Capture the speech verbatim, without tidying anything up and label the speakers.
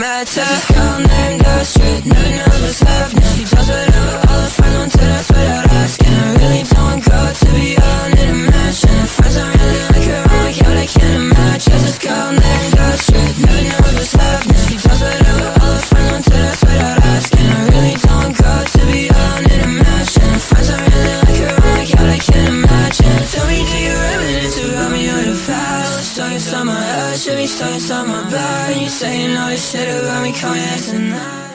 Speaker 1: mad tough. There's this girl named Astrid, never knows what's happening. She does whatever all her friends want to, that's without asking. I really don't go to be alone in a mansion. Her friends don't really like her, I'm like, yo, they can't imagine. There's this girl named Astrid, never knows what's happening. She does whatever all her friends want to, that's without asking. I really don't go to be alone in a mansion. Her friends don't really like her, I'm like, yo, they can't imagine. Tell me, do you reminisce about me or the past? Stuck inside my head, should be stuck inside my bed. And you saying all this shit about me, coming here tonight.